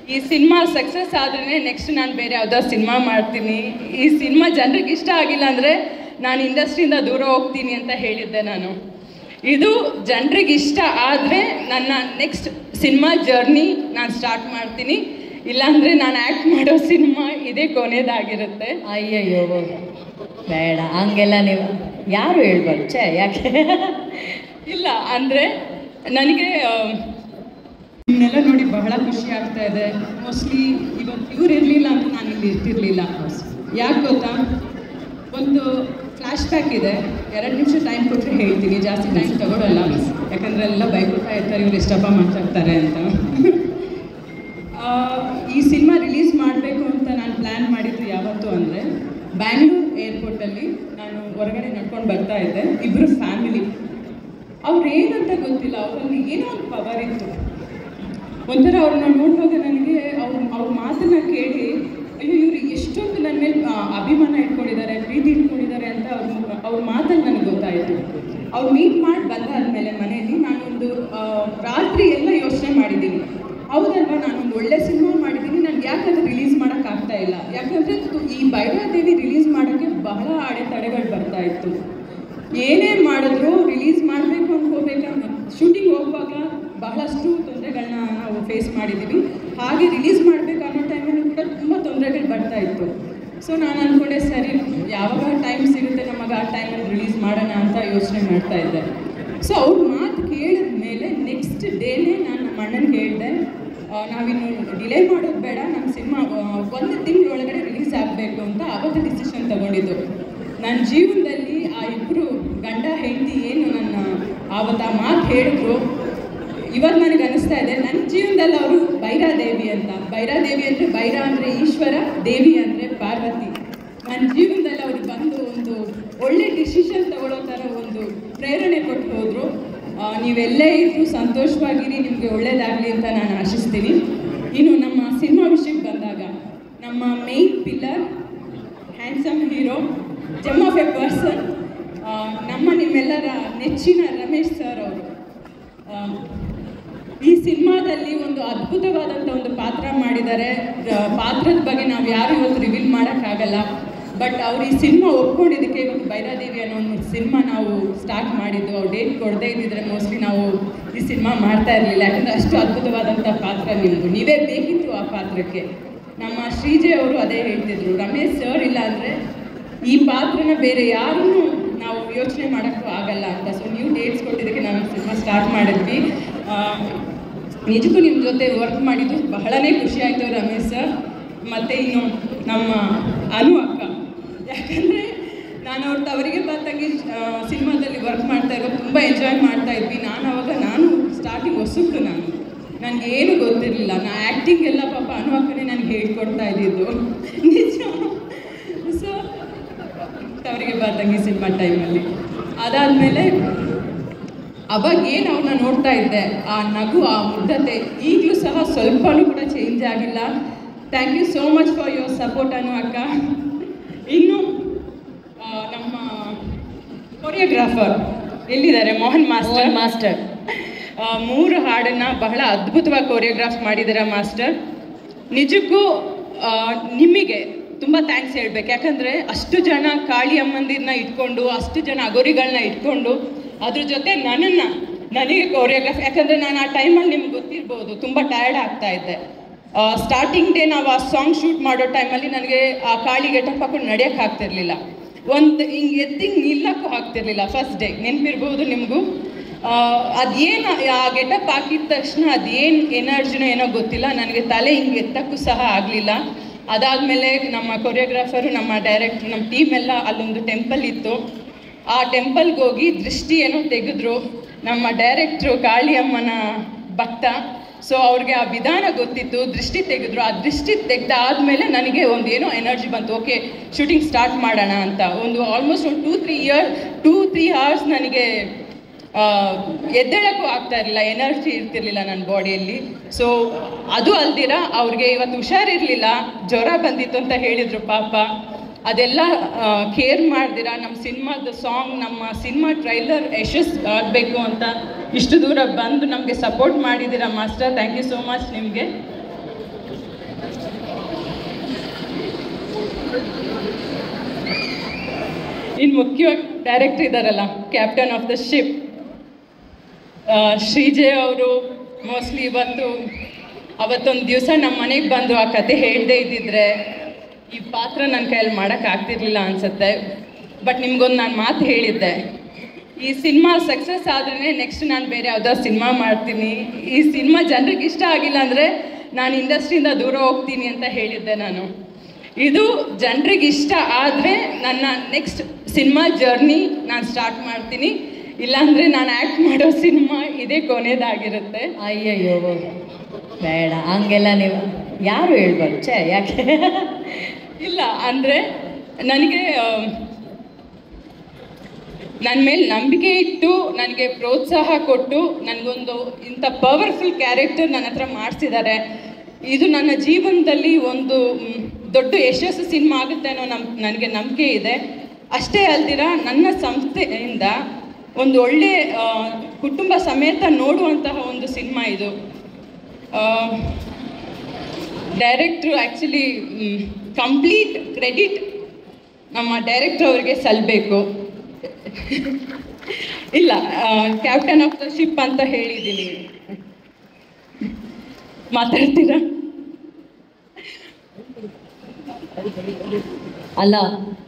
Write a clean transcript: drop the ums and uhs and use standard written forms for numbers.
ಈ cinema success ಆದ್ರೇ next ನಾನು ಬೇರೆ ಯಾವುದೋ ಸಿನಿಮಾ ಮಾಡ್ತೀನಿ. ಈ ಸಿನಿಮಾ ಜನರಿಗೆ ಇಷ್ಟ ಆಗಿಲ್ಲ ಅಂದರೆ ನಾನು ಇಂಡಸ್ಟ್ರಿಯಿಂದ ದೂರ ಹೋಗ್ತೀನಿ ಅಂತ ಹೇಳಿದ್ದೆ ನಾನು. ಇದು ಜನರಿಗೆ ಇಷ್ಟ ಆದರೆ ನನ್ನ ನೆಕ್ಸ್ಟ್ ಸಿನಿಮಾ ಜರ್ನಿ ನಾನು ಸ್ಟಾರ್ಟ್ ಮಾಡ್ತೀನಿ. ಇಲ್ಲಾಂದರೆ ನಾನು ಆ್ಯಕ್ಟ್ ಮಾಡೋ ಸಿನಿಮಾ ಇದೇ ಕೊನೆಯದಾಗಿರುತ್ತೆ. ಅಯ್ಯಯ್ಯೋ ಬೇಡ ಹಂಗೆಲ್ಲ ನೀವು ಯಾರು ಹೇಳ್ಬಾರ್ದು ಯಾಕೆ ಇಲ್ಲ ಅಂದರೆ ನನಗೆ ಇನ್ನೆಲ್ಲ ನೋಡಿ ಬಹಳ ಖುಷಿ ಆಗ್ತಾ ಇದೆ. ಮೋಸ್ಟ್ಲಿ ಇವತ್ತು ಇವ್ರು ಇರಲಿಲ್ಲ ಅಂತ ನಾನು ಇಲ್ಲಿ ಇರ್ತಿರ್ಲಿಲ್ಲ. ಯಾಕೆ ಗೊತ್ತಾ, ಒಂದು ಫ್ಲ್ಯಾಶ್ ಬ್ಯಾಕ್ ಇದೆ. 2 ನಿಮಿಷ ಟೈಮ್ ಕೊಟ್ಟರೆ ಹೇಳ್ತೀನಿ, ಜಾಸ್ತಿ ಟೈಮ್ ತಗೊಳ್ಳಲ್ಲ. ಯಾಕಂದರೆ ಎಲ್ಲ ಬೈಕೊಳ್ತಾ ಇರ್ತಾರೆ, ಇವ್ರು ಎಷ್ಟಪ್ಪ ಮಾತಾಡ್ತಾರೆ ಅಂತ. ಈ ಸಿನಿಮಾ ರಿಲೀಸ್ ಮಾಡಬೇಕು ಅಂತ ನಾನು ಪ್ಲ್ಯಾನ್ ಮಾಡಿದ್ದು ಯಾವತ್ತು ಅಂದರೆ, ಬ್ಯಾಂಗ್ಳೂರು ಏರ್ಪೋರ್ಟಲ್ಲಿ ನಾನು ಹೊರಗಡೆ ನಡ್ಕೊಂಡು ಬರ್ತಾ ಇದ್ದೆ. ಇಬ್ಬರು ಫ್ಯಾಮಿಲಿ, ಅವ್ರು ಏನಂತ ಗೊತ್ತಿಲ್ಲ, ಅವರಲ್ಲಿ ಏನೋ ಒಂದು ಪವರ್ ಇತ್ತು. ಒಂಥರ ಅವ್ರನ್ನ ನೋಡುವಾಗ ನನಗೆ ಅವ್ರ ಮಾತನ್ನು ಕೇಳಿ ಅಯ್ಯೋ ಇವರು ಎಷ್ಟೊಂದು ನನ್ನ ಮೇಲೆ ಅಭಿಮಾನ ಇಟ್ಕೊಂಡಿದ್ದಾರೆ, ಪ್ರೀತಿ ಇಟ್ಕೊಂಡಿದ್ದಾರೆ ಅಂತ ಅವ್ರ ಮಾತಲ್ಲಿ ನನಗೆ ಗೊತ್ತಾಯಿತು. ಅವ್ರು ಮೀಟ್ ಮಾಡಿ ಬಂದಾದ್ಮೇಲೆ ಮನೆಯಲ್ಲಿ ನಾನೊಂದು ರಾತ್ರಿ ಎಲ್ಲ ಯೋಚನೆ ಮಾಡಿದ್ದೀನಿ. ಹೌದಲ್ವಾ, ನಾನೊಂದು ಒಳ್ಳೆ ಸಿನಿಮಾ ಮಾಡಿದ್ದೀನಿ, ನನಗೆ ಯಾಕಂದ್ರೆ ರಿಲೀಸ್ ಮಾಡೋಕ್ಕಾಗ್ತಾ ಇಲ್ಲ. ಯಾಕಂದರೆ ಈ ಭೈರಾದೇವಿ ರಿಲೀಸ್ ಮಾಡೋಕ್ಕೆ ಬಹಳ ಅಡೆತಡೆಗಳು ಬರ್ತಾ ಇತ್ತು. ಏನೇ ಮಾಡಿದ್ರು ರಿಲೀಸ್ ಮಾಡಬೇಕು ಅಂದ್ಕೋಬೇಕಂದ್ರೆ ಶೂಟಿಂಗ್ ಹೋಗುವಾಗ ಬಹಳಷ್ಟು ತೊಂದರೆಗಳನ್ನ ನಾವು ಫೇಸ್ ಮಾಡಿದ್ದೀವಿ. ಹಾಗೆ ರಿಲೀಸ್ ಮಾಡಬೇಕು ಅನ್ನೋ ಟೈಮಲ್ಲೂ ಕೂಡ ತುಂಬ ತೊಂದರೆಗಳು ಬರ್ತಾ ಇತ್ತು. ಸೊ ನಾನು ಅಂದ್ಕೊಂಡೆ ಸರಿ ಯಾವಾಗ ಟೈಮ್ ಸಿಗುತ್ತೆ ನಮಗೆ ಆ ಟೈಮಲ್ಲಿ ರಿಲೀಸ್ ಮಾಡೋಣ ಅಂತ ಯೋಚನೆ ಮಾಡ್ತಾ ಇದ್ದೆ. ಸೊ ಅವ್ರ ಮಾತು ಕೇಳಿದ ಮೇಲೆ ನೆಕ್ಸ್ಟ್ ಡೇನೇ ನಾನು ನಮ್ಮ ಅಣ್ಣನಿಗೆ ಹೇಳಿದೆ, ನಾವಿನ್ನು ಡಿಲೇ ಮಾಡೋದು ಬೇಡ, ನಮ್ಮ ಸಿನಿಮಾ 1 ತಿಂಗಳೊಳಗಡೆ ರಿಲೀಸ್ ಆಗಬೇಕು ಅಂತ ಆವತ್ತು ಡಿಸಿಷನ್ ತೊಗೊಂಡಿದ್ದು. ನನ್ನ ಜೀವನದಲ್ಲಿ ಆ ಇಬ್ಬರು ಗಂಡ ಹೆಂಡತಿ ಏನು ನನ್ನ ಆವತ್ತು ಆ ಮಾತು ಹೇಳಿದ್ರು, ಇವಾಗ ನನಗೆ ಅನಿಸ್ತಾ ಇದೆ ನನ್ನ ಜೀವನದಲ್ಲಿ ಅವರು ಭೈರಾದೇವಿ ಅಂತ. ಭೈರಾದೇವಿ ಅಂದರೆ ಭೈರ ಅಂದರೆ ಈಶ್ವರ, ದೇವಿ ಅಂದರೆ ಪಾರ್ವತಿ. ನನ್ನ ಜೀವನದಲ್ಲಿ ಅವರು ಬಂದು ಒಂದು ಒಳ್ಳೆ ಡಿಸಿಷನ್ ತಗೊಳ್ಳೋ ಥರ ಒಂದು ಪ್ರೇರಣೆ ಕೊಟ್ಟು ಹೋದರು. ನೀವೆಲ್ಲೇ ಇದ್ದು ಸಂತೋಷವಾಗಿರಿ, ನಿಮಗೆ ಒಳ್ಳೆಯದಾಗಲಿ ಅಂತ ನಾನು ಆಶಿಸ್ತೀನಿ. ಇನ್ನು ನಮ್ಮ ಸಿನಿಮಾ ವಿಷಯಕ್ಕೆ ಬಂದಾಗ, ನಮ್ಮ main pillar handsome hero, gem of a person, ನಿಮ್ಮೆಲ್ಲರ ನೆಚ್ಚಿನ ರಮೇಶ್ ಸರ್ ಅವರು ಈ ಸಿನಿಮಾದಲ್ಲಿ ಒಂದು ಅದ್ಭುತವಾದಂಥ ಒಂದು ಪಾತ್ರ ಮಾಡಿದ್ದಾರೆ. ಪಾತ್ರದ ಬಗ್ಗೆ ನಾವು ಯಾರು ಇವತ್ತು ರಿವೀಲ್ ಮಾಡೋಕ್ಕಾಗಲ್ಲ. ಬಟ್ ಅವ್ರು ಈ ಸಿನಿಮಾ ಒಪ್ಕೊಂಡಿದ್ದಕ್ಕೆ ಇವತ್ತು ಭೈರಾದೇವಿ ಅನ್ನೋ ಒಂದು ಸಿನಿಮಾ ನಾವು ಸ್ಟಾರ್ಟ್ ಮಾಡಿದ್ದು. ಅವ್ರು ಡೇಟ್ ಕೊಡದೇ ಇದ್ದಿದ್ರೆ ಮೋಸ್ಟ್ಲಿ ನಾವು ಈ ಸಿನಿಮಾ ಮಾಡ್ತಾ ಇರಲಿಲ್ಲ. ಯಾಕಂದರೆ ಅಷ್ಟು ಅದ್ಭುತವಾದಂಥ ಪಾತ್ರ ನಿಮ್ಮದು, ನೀವೇ ಬೇಕಿತ್ತು ಆ ಪಾತ್ರಕ್ಕೆ. ನಮ್ಮ ಶ್ರೀಜಯ್ ಅವರು ಅದೇ ಹೇಳ್ತಿದ್ರು, ರಮೇಶ್ ಸರ್ ಇಲ್ಲ ಅಂದರೆ ಈ ಪಾತ್ರನ ಬೇರೆ ಯಾರನ್ನೂ ನಾವು ಯೋಚನೆ ಮಾಡೋಕ್ಕೂ ಆಗಲ್ಲ ಅಂತ. ಸೊ ನೀವು ಡೇಟ್ಸ್ ಕೊಟ್ಟಿದ್ದಕ್ಕೆ ನಾವು ಸಿನಿಮಾ ಸ್ಟಾರ್ಟ್ ಮಾಡಿದ್ವಿ. ನಿಜಕ್ಕೂ ನಿಮ್ಮ ಜೊತೆ ವರ್ಕ್ ಮಾಡಿದ್ದು ಬಹಳನೇ ಖುಷಿ ಆಯಿತು ರಮೇಶ್ ಸರ್. ಮತ್ತು ಇನ್ನು ನಮ್ಮ ಅನು ಅಕ್ಕ, ಯಾಕಂದರೆ ನಾನು ಅವ್ರ ತವರಿಗೆ ಬಂದಂಗೆ ಸಿನಿಮಾದಲ್ಲಿ ವರ್ಕ್ ಮಾಡ್ತಾ ಇರೋದು ತುಂಬ ಎಂಜಾಯ್ ಮಾಡ್ತಾ ಇದ್ವಿ. ನಾನು ಸ್ಟಾರ್ಟಿಂಗ್ ಹೊಸಬ್ಳು, ನನಗೇನು ಗೊತ್ತಿರಲಿಲ್ಲ. ಆ್ಯಕ್ಟಿಂಗ್ ಎಲ್ಲ ಪಾಪ ಅನು ಅಕ್ಕನೇ ನನಗೆ ಹೇಳ್ಕೊಡ್ತಾ ಇದ್ದಿದ್ದು ನಿಜ. ಸೊ ತವರಿಗೆ ಬಂದಂಗೆ ಸಿನಿಮಾ ಟೈಮಲ್ಲಿ ಅದಾದಮೇಲೆ ಅವಾಗ ಏನು ಅವ್ರನ್ನ ನೋಡ್ತಾ ಇದ್ದೆ, ಆ ನಗು, ಆ ಮುಗ್ಧತೆ ಈಗಲೂ ಸಹ ಸ್ವಲ್ಪನೂ ಕೂಡ ಚೇಂಜ್ ಆಗಿಲ್ಲ. Thank you so much for your support Anu ಅಕ್ಕ. ಇನ್ನು ನಮ್ಮ ಕೊರಿಯೋಗ್ರಾಫರ್ ಎಲ್ಲಿದ್ದಾರೆ, ಮೋಹನ್ ಮಾಸ್ಟರ್ 3 ಹಾಡನ್ನು ಬಹಳ ಅದ್ಭುತವಾಗಿ ಕೊರಿಯೋಗ್ರಾಫ್ ಮಾಡಿದ್ದಾರೆ ಮಾಸ್ಟರ್. ನಿಜಕ್ಕೂ ನಿಮಗೆ ತುಂಬ ಥ್ಯಾಂಕ್ಸ್ ಹೇಳ್ಬೇಕು. ಯಾಕಂದರೆ ಅಷ್ಟು ಜನ ಕಾಳಿ ಅಮ್ಮಂದಿರನ್ನ ಇಟ್ಕೊಂಡು, ಅಷ್ಟು ಜನ ಅಗೋರಿಗಳನ್ನ ಇಟ್ಕೊಂಡು, ಅದ್ರ ಜೊತೆ ನನಗೆ ಕೊರಿಯೋಗ್ರಾಫ್, ಯಾಕಂದರೆ ನಾನು ಆ ಟೈಮಲ್ಲಿ ನಿಮ್ಗೆ ಗೊತ್ತಿರ್ಬೋದು ತುಂಬ ಟಯರ್ಡ್ ಆಗ್ತಾ ಇದ್ದೆ. ಸ್ಟಾರ್ಟಿಂಗ್ ಡೇ ನಾವು ಆ ಸಾಂಗ್ ಶೂಟ್ ಮಾಡೋ ಟೈಮಲ್ಲಿ ನನಗೆ ಆ ಕಾಳಿ ಗೆಟಪ್ ಹಾಕೊಂಡು ನಡೆಯೋಕ್ಕೆ ಆಗ್ತಿರ್ಲಿಲ್ಲ. ಹಿಂಗೆ ನಿಲ್ಲಕ್ಕೂ ಆಗ್ತಿರ್ಲಿಲ್ಲ. ಫಸ್ಟ್ ಡೇ ನೆನಪಿರ್ಬೋದು ನಿಮಗೂ. ಅದೇನು ಆ ಗೆಟಪ್ ಹಾಕಿದ ತಕ್ಷಣ ಅದೇನು ಎನರ್ಜಿನೋ ಏನೋ ಗೊತ್ತಿಲ್ಲ, ನನಗೆ ತಲೆ ಹಿಂಗೆ ಎತ್ತಕ್ಕೂ ಸಹ ಆಗಲಿಲ್ಲ. ಅದಾದಮೇಲೆ ನಮ್ಮ ಕೊರಿಯೋಗ್ರಾಫರು, ನಮ್ಮ ಡೈರೆಕ್ಟ್ರು, ನಮ್ಮ ಟೀಮ್ ಎಲ್ಲ ಅಲ್ಲೊಂದು ಟೆಂಪಲ್ ಇತ್ತು. ಆ ಟೆಂಪಲ್ಗೆ ಹೋಗಿ ದೃಷ್ಟಿ ಏನೋ ತೆಗೆದ್ರು. ನಮ್ಮ ಡೈರೆಕ್ಟ್ರು ಕಾಳಿ ಅಮ್ಮನ ಭಕ್ತ, ಸೊ ಅವ್ರಿಗೆ ಆ ವಿಧಾನ ಗೊತ್ತಿತ್ತು. ದೃಷ್ಟಿ ತೆಗೆದ್ರು. ಆ ದೃಷ್ಟಿ ತೆಗೆದಾದ್ಮೇಲೆ ನನಗೆ ಒಂದು ಏನೋ ಎನರ್ಜಿ ಬಂತು, ಓಕೆ ಶೂಟಿಂಗ್ ಸ್ಟಾರ್ಟ್ ಮಾಡೋಣ ಅಂತ. ಆಲ್ಮೋಸ್ಟ್ ಒಂದು 2-3 hours ನನಗೆ ಎದ್ದೇಳಕ್ಕೂ ಆಗ್ತಾ ಇರಲಿಲ್ಲ, ಎನರ್ಜಿ ಇರ್ತಿರ್ಲಿಲ್ಲ ನನ್ನ ಬಾಡಿಯಲ್ಲಿ. ಸೊ ಅದು ಅಲ್ದಿರ ಅವ್ರಿಗೆ ಇವತ್ತು ಹುಷಾರಿರಲಿಲ್ಲ, ಜ್ವರ ಬಂದಿತ್ತು ಅಂತ ಹೇಳಿದರು ಪಾಪ. ಅದೆಲ್ಲ ಕೇರ್ ಮಾಡ್ದಿರ ನಮ್ಮ ಸಿನಿಮಾದ ಸಾಂಗ್, ನಮ್ಮ ಸಿನಿಮಾ ಟ್ರೈಲರ್ ಯಶಸ್ಸು ಆಗಬೇಕು ಅಂತ ಇಷ್ಟು ದೂರ ಬಂದು ನಮಗೆ ಸಪೋರ್ಟ್ ಮಾಡಿದ್ದೀರಾ master. Thank you so much ನಿಮಗೆ. ಇನ್ನು ಮುಖ್ಯವಾಗಿ ಡೈರೆಕ್ಟರ್ ಇದ್ದಾರಲ್ಲ, captain of the ship Shrijay ಅವರು ಮೋಸ್ಟ್ಲಿ ಅವತ್ತೊಂದು ದಿವಸ ನಮ್ಮ ಮನೆಗೆ ಬಂದು ಆ ಕತೆ ಹೇಳದೇ ಇದ್ದಿದ್ರೆ ಈ ಪಾತ್ರ ನನ್ನ ಕೈಯಲ್ಲಿ ಮಾಡೋಕ್ಕಾಗ್ತಿರ್ಲಿಲ್ಲ ಅನಿಸುತ್ತೆ. ಬಟ್ ನಿಮ್ಗೊಂದು ನಾನು ಮಾತು ಹೇಳಿದ್ದೆ, ಈ ಸಿನಿಮಾ ಸಕ್ಸಸ್ ಆದ್ರೇ ನೆಕ್ಸ್ಟ್ ನಾನು ಬೇರೆ ಯಾವುದಾದ್ರು ಸಿನಿಮಾ ಮಾಡ್ತೀನಿ, ಈ ಸಿನಿಮಾ ಜನರಿಗೆ ಇಷ್ಟ ಆಗಿಲ್ಲ ಅಂದರೆ ನಾನು ಇಂಡಸ್ಟ್ರಿಯಿಂದ ದೂರ ಹೋಗ್ತೀನಿ ಅಂತ ಹೇಳಿದ್ದೆ ನಾನು. ಇದು ಜನರಿಗೆ ಇಷ್ಟ ಆದರೆ ನನ್ನ ನೆಕ್ಸ್ಟ್ ಸಿನಿಮಾ ಜರ್ನಿ ನಾನು ಸ್ಟಾರ್ಟ್ ಮಾಡ್ತೀನಿ, ಇಲ್ಲಾಂದರೆ ನಾನು ಆ್ಯಕ್ಟ್ ಮಾಡೋ ಸಿನಿಮಾ ಇದೇ ಕೊನೆಯದಾಗಿರುತ್ತೆ. ಅಯ್ಯಯ್ಯೋ ಬೇಡ ಹಂಗೆಲ್ಲ ನೀವು ಯಾರು ಹೇಳ್ಬಾರ್ದು ಛೇ ಯಾಕೆ. ಇಲ್ಲ ಅಂದರೆ ನನಗೆ ನನ್ನ ಮೇಲೆ ನಂಬಿಕೆ ಇಟ್ಟು ನನಗೆ ಪ್ರೋತ್ಸಾಹ ಕೊಟ್ಟು ನನಗೊಂದು ಇಂಥ ಪವರ್ಫುಲ್ ಕ್ಯಾರೆಕ್ಟರ್ ನನ್ನ ಹತ್ರ ಮಾಡಿಸಿದ್ದಾರೆ. ಇದು ನನ್ನ ಜೀವನದಲ್ಲಿ ಒಂದು ದೊಡ್ಡ ಯಶಸ್ಸು ಸಿನಿಮಾ ಆಗುತ್ತೆ ಅನ್ನೋ ನನಗೆ ನಂಬಿಕೆ ಇದೆ. ಅಷ್ಟೇ ಅಲ್ದಿರ ನನ್ನ ಸಂಸ್ಥೆಯಿಂದ ಒಂದು ಒಳ್ಳೆ ಕುಟುಂಬ ಸಮೇತ ನೋಡುವಂತಹ ಒಂದು ಸಿನಿಮಾ ಇದು. ಡೈರೆಕ್ಟ್ರು ಆ್ಯಕ್ಚುಲಿ ಕಂಪ್ಲೀಟ್ ಕ್ರೆಡಿಟ್ ನಮ್ಮ ಡೈರೆಕ್ಟ್ರ್ ಅವರಿಗೆ ಸಲ್ಲಬೇಕು. ಇಲ್ಲ, ಕ್ಯಾಪ್ಟನ್ ಆಫ್ ದ ಶಿಪ್ ಅಂತ ಹೇಳಿದ್ದೀನಿ. ಮಾತಾಡ್ತೀರಾ? ಅಲ್ಲ